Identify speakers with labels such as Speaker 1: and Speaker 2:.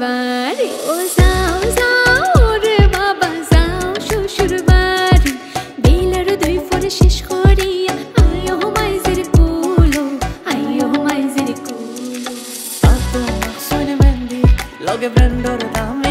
Speaker 1: বাড়ি ও যাও যাও রে বাবা যাও শ্বশুর বাড়ি বেলার দুই ফোর শেষ করিয়া আয়ো মাইজের কুলো আয়ো মাইজের কুলো
Speaker 2: Sono mendi, lo che prendo da